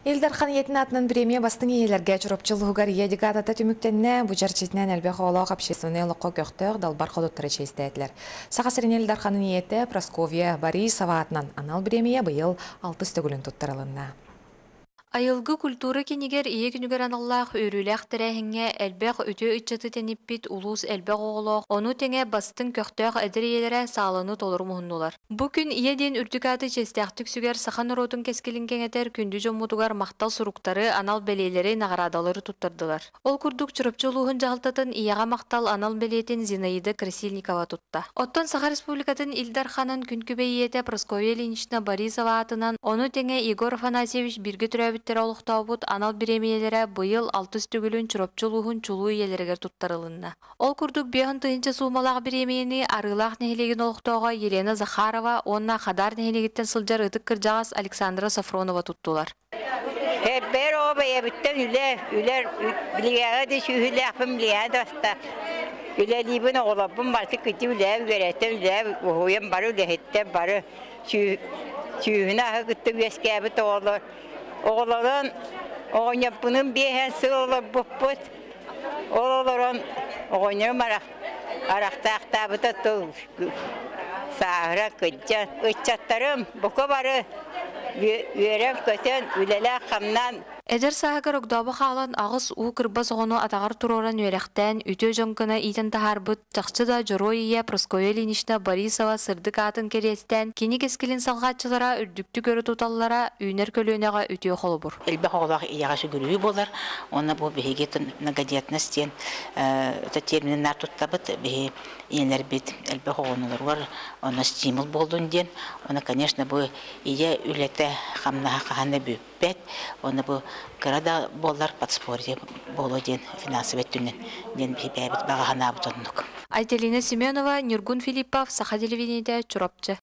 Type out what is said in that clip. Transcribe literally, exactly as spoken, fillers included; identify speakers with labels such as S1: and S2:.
S1: Илдархан етін атынан премия бастың иелерге чұрапчылығығар едігатата түміктенне бұжарчетінен әлбек олақ общественный лұққа көқтіғ далбар қодыттыры чейстәділер. Сақасырын Илдарханын еті Прасковья Борисова атынан анал премия бұйыл алтыс төгілін тұттырылынна.
S2: Айылгы культура кенегер ие күнігер аналлах өріләқ тірәхіңе әлбәқ өте үтчаты тәніппет улус әлбәқ оғылық, оны тәңе бастың көқтіғ әдірейелері сағылыны толыр мұхыннулар. Бұ күн ие ден үрдікаты честәқтік сүгер сахан ротын кәскелінген әтер күнді жомудугар мақтал сұруқтары анал бәлейлері нағарадалары тұттырдылар. Ол күрдік чұрыпчылуғын жағылтатын ияға мақтал анал бәлейтін Зинаида Красильникова тұтта. Оттон Саха Республикатын Илдарханын күнкөбейеті Прасковья Ильинична Борисова атынан, оны тәңе Егор Афанасьевич бірге түрәбіт олықтаубыт анал биремиелері бұйыл алтыс түгілін чұрапчылуғын чулу иелерігер тұттарылынна. Ол күрдік бейхін тыынча суымалақ биремиені арылақ нәхелеген олықтауға Елена Захарова, онна Хадар нәхелегеттен сылжар ұтық кіржағас Александра Сафронова тұттылар.
S3: Бәр оба ебіттен үлер, үлер білгеға де шүйілі ақпын білгеға доста. Үлелейбін оғылапын барды күті үлер, өреттен үлер, ұхуен бары үлехеттен бары шүйіні ақы күтті өскәбі тоғылыр. Oğulların oynayıpının bir hensi olur bu oğulların oynayım arakta aktabı da sahra kıccat kıccatlarım bu kabarı verem köten üleler kamdan.
S2: Эдер саагар огдабы халан агыс у кырбас ону атагар туроран өрехтен үтө жоңкына итен тахарбыт тахчы да Жороия Прасковья Ильинична Борисова сырдык атын керестен кини кескилин салгатчылара үрдүктү көрү туталлара үйнер көлөнөгө үтө холобур.
S4: Элбе холах ягасы көрүү болар. Оны бу бегетин многодетностен это терминнар туттабыт бе энер бит элбе холонолор бар. Оны стимул болдун ден. Оны конечно бу ие үлете хамна ханы бүппет. Оны бу Града болар подспорье болоден финансовый түнен ден бибәбит багана бутоннук.
S2: Айтелина Семенова, Нюргун Филиппов, Саха телевидениеде Чурапчы.